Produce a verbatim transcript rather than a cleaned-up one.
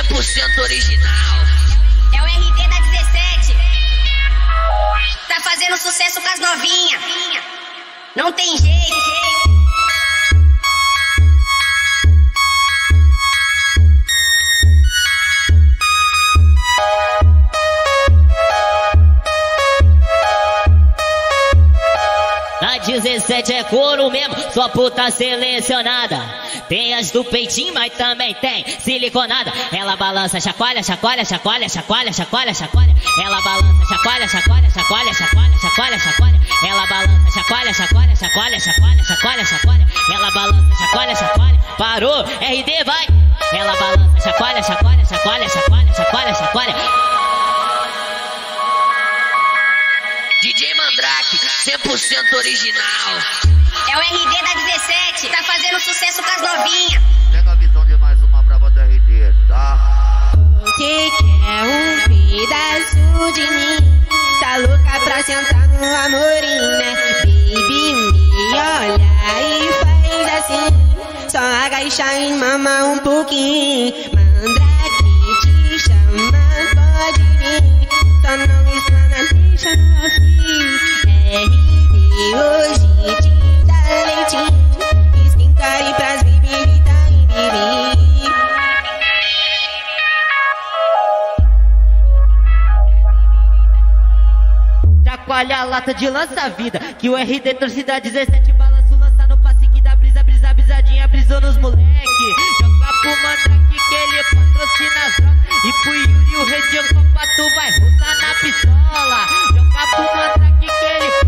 cem por cento original. É o R D da dezessete. Tá fazendo sucesso com as novinhas. Não tem jeito. Na dezessete é couro mesmo, sua puta selecionada. Tem as do peitinho, mas também tem siliconada. Ela balança, chacoalha, chacoalha, chacoalha, chacoalha, chacoalha, chacoalha. Ela balança, chacoalha, chacoalha, chacoalha, chacoalha, chacoalha, chacoalha. Ela balança, chacoalha, chacoalha, chacoalha, chacoalha, chacoalha, chacoalha. Ela balança, chacoalha, chacoalha. Parou, R D vai. Ela balança, chacoalha, chacoalha, chacoalha, chacoalha, chacoalha, chacoalha. D J Mandrake, cem por cento original. É o R D da dezessete, tá fazendo sucesso com as novinhas. Pega a visão de mais uma prova do R D, tá? Você quer um pedaço de mim? Tá louca pra sentar no amorim, né? Baby, me olha e faz assim. Só agacha e mama um pouquinho. Mandrake te chama, pode vir. Só não explana, deixa no afim. R D hoje te dá leitinho. Esquenta e pras baby, vida e bibi. Chacoalha a lata de lança-vida, que o R D torcida dezessete balanço, lança no passe que dá brisa, brisa, brisadinha, brisou nos moleque. Joga pro Mandrake que ele patrocina as drogas. E pro Yuri o rei de Copa tu vai roçar na pistola. Joga pro Mandrake que ele